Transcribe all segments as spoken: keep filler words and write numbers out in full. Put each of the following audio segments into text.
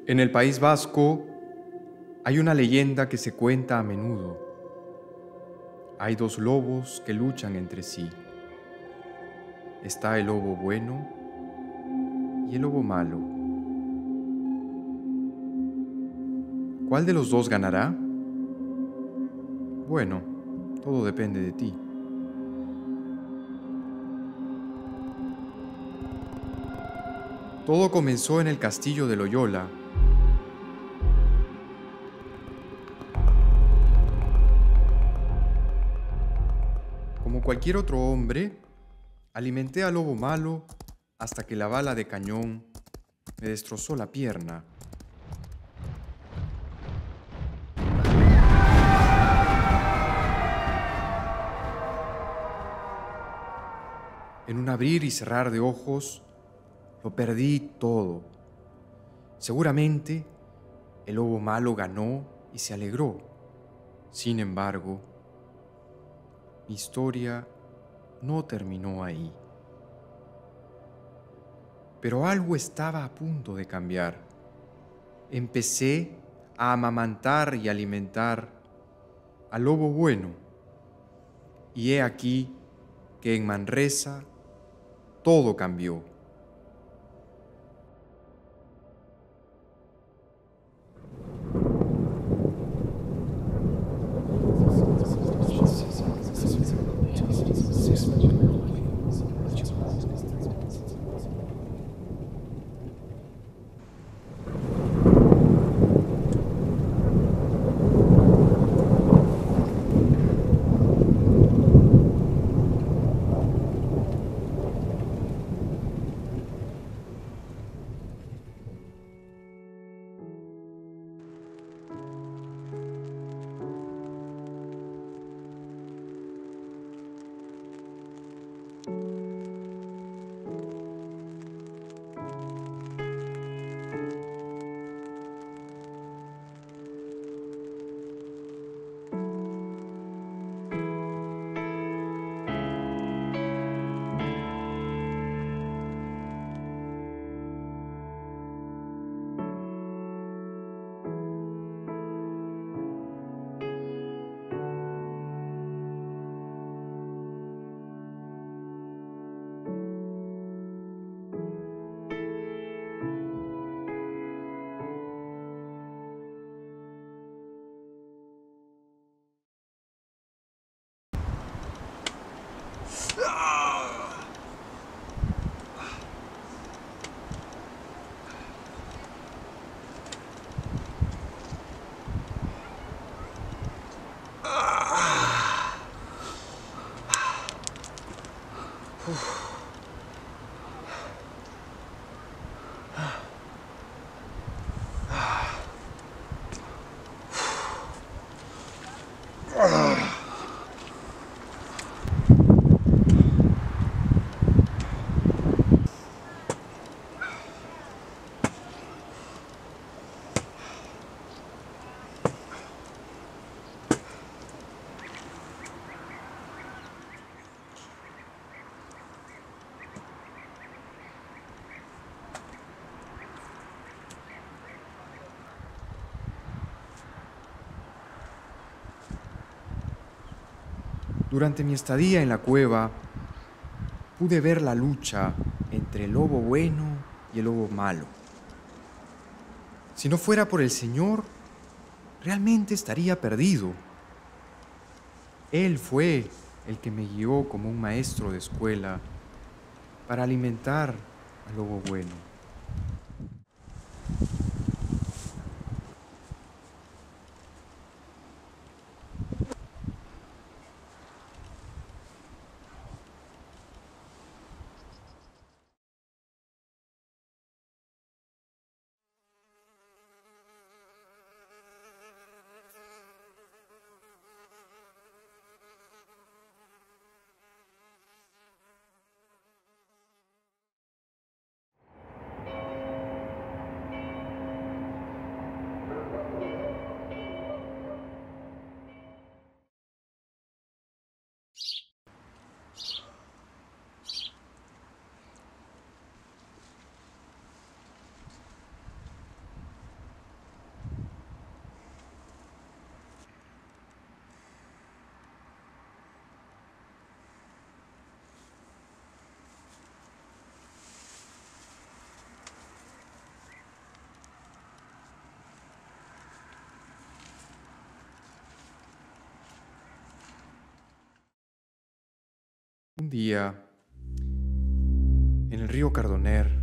En el País Vasco hay una leyenda que se cuenta a menudo. Hay dos lobos que luchan entre sí. Está el lobo bueno y el lobo malo. ¿Cuál de los dos ganará? Bueno, todo depende de ti. Todo comenzó en el castillo de Loyola. Como cualquier otro hombre, alimenté al lobo malo hasta que la bala de cañón me destrozó la pierna. En un abrir y cerrar de ojos, lo perdí todo. Seguramente, el lobo malo ganó y se alegró. Sin embargo, mi historia no terminó ahí. Pero algo estaba a punto de cambiar. Empecé a amamantar y alimentar al lobo bueno. Y he aquí que en Manresa todo cambió. Durante mi estadía en la cueva, pude ver la lucha entre el lobo bueno y el lobo malo. Si no fuera por el Señor, realmente estaría perdido. Él fue el que me guió como un maestro de escuela para alimentar al lobo bueno. Un día, en el río Cardoner,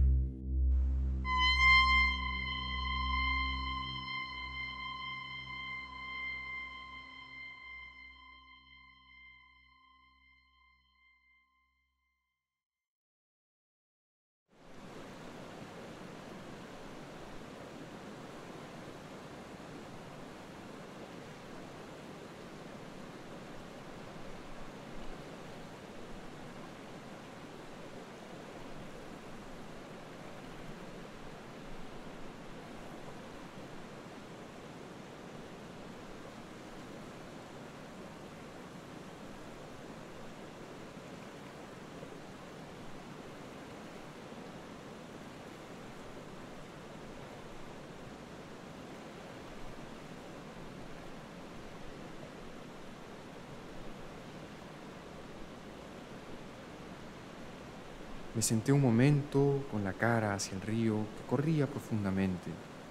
me senté un momento con la cara hacia el río que corría profundamente.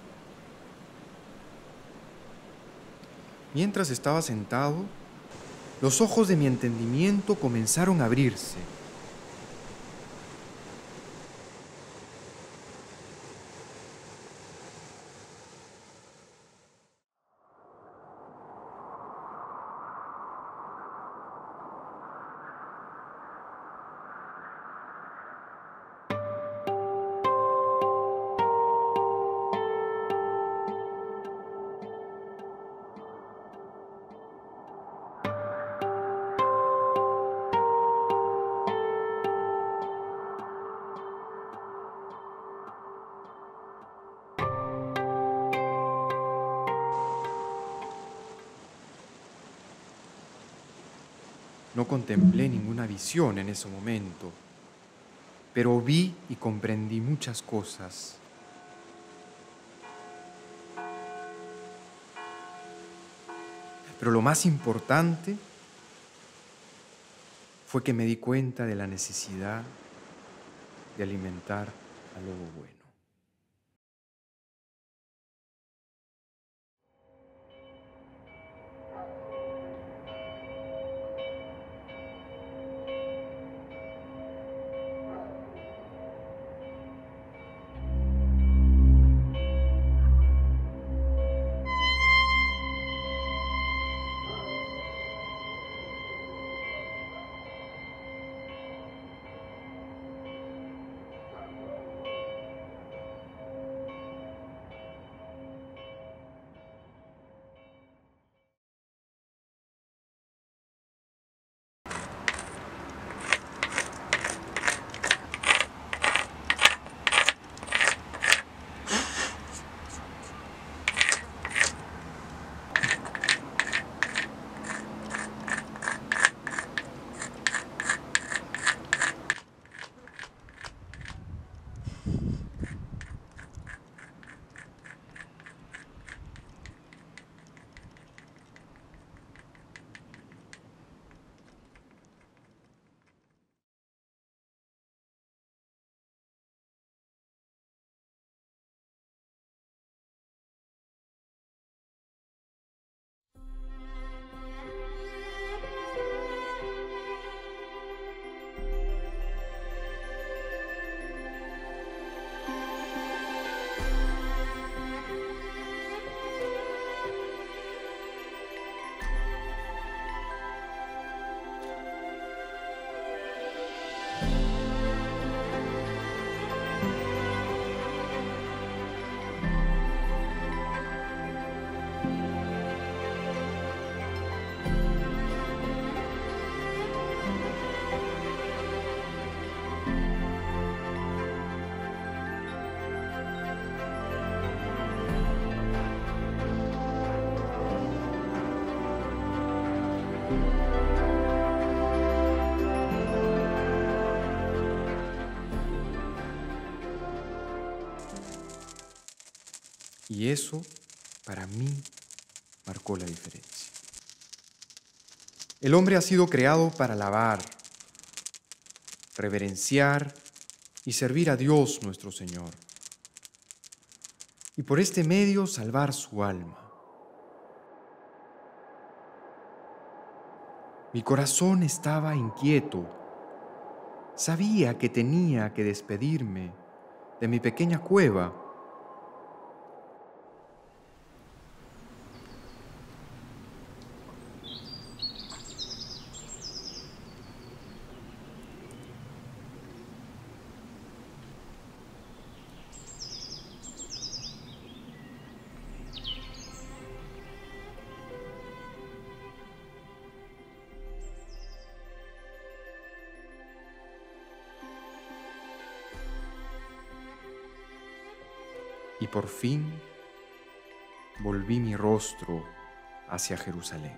Mientras estaba sentado, los ojos de mi entendimiento comenzaron a abrirse. No contemplé ninguna visión en ese momento, pero vi y comprendí muchas cosas. Pero lo más importante fue que me di cuenta de la necesidad de alimentar al lobo bueno. Y eso, para mí, marcó la diferencia. El hombre ha sido creado para alabar, reverenciar y servir a Dios nuestro Señor. Y por este medio salvar su alma. Mi corazón estaba inquieto Sabía que tenía que despedirme de mi pequeña cueva. Y por fin volví mi rostro hacia Jerusalén.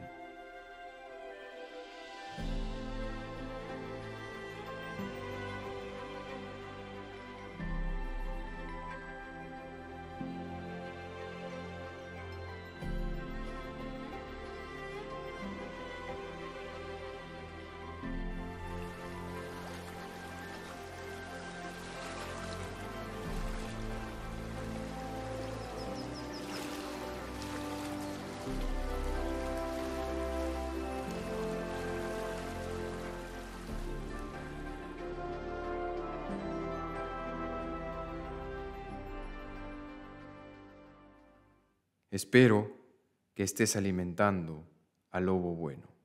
Espero que estés alimentando al lobo bueno.